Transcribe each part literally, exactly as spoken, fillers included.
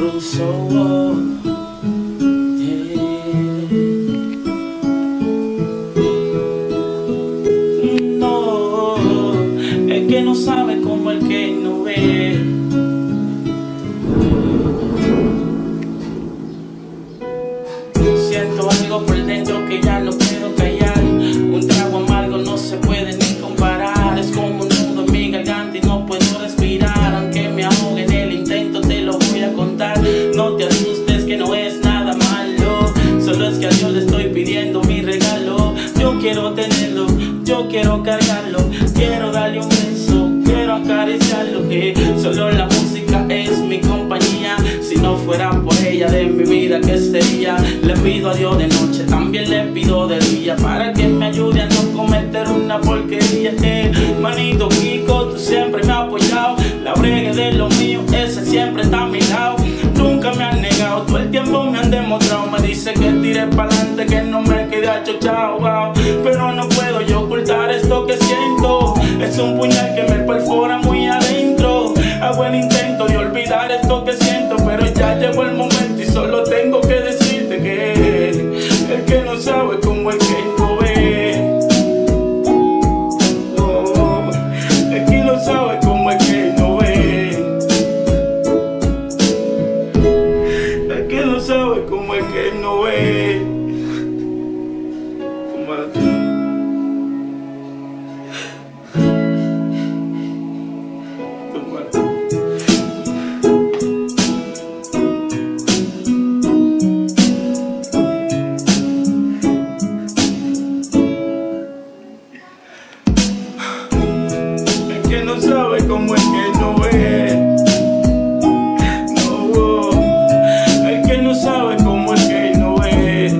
Russo. No, el que no sabe como el que no ve. Siento algo por dentro que ya no puedo callar. Un trago amargo no se puede ni comparar. Es como un nudo en mi garganta y no puedo respirar. Aunque me ahogue en el intento te lo voy a contar. No te asustes que no es nada malo. Solo es que a Dios le estoy pidiendo mi regalo. Yo quiero tenerlo, yo quiero cargarlo. Quiero darle un beso, quiero acariciarlo. Que solo la música es mi compañía. Si no fuera por ella de mi vida, ¿qué sería? Le pido a Dios de noche, también le pido de día, para que me ayude a no cometer una porquería. Eh, manito Kiko, tú siempre me has apoyado. La bregue de lo mío, ese siempre está a mi lado. Nunca me han negado, todo el tiempo me han demostrado. Me dice que tire pa'lante, que no me quede achochado, wow. Pero no puedo yo ocultar esto que siento. Es un puñal que me perfora muy adentro. Hago el intento de olvidar esto que siento, pero ya llegó el momento y solo tengo que decirte que el que no sabe como el que no ve. Oh, el que no sabe como el que no ve. El que no sabe como el que no ve. Que no sabe como el que no ve. No, el que no sabe como el que no ve.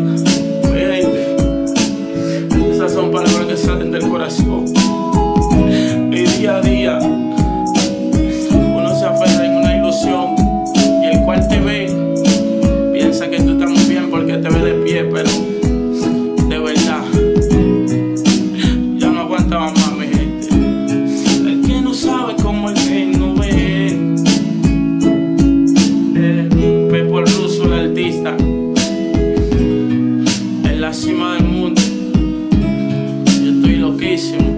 Baby, esas son palabras que salen del corazón. Y día a día uno se aferra en una ilusión y el cual te ve piensa que tú estás muy bien porque te ve de pie, pero de verdad ya no aguantaba más, mi gente. Sabe como el que no ve. eh, Pepo el Russo, el artista en la cima del mundo. Yo estoy loquísimo.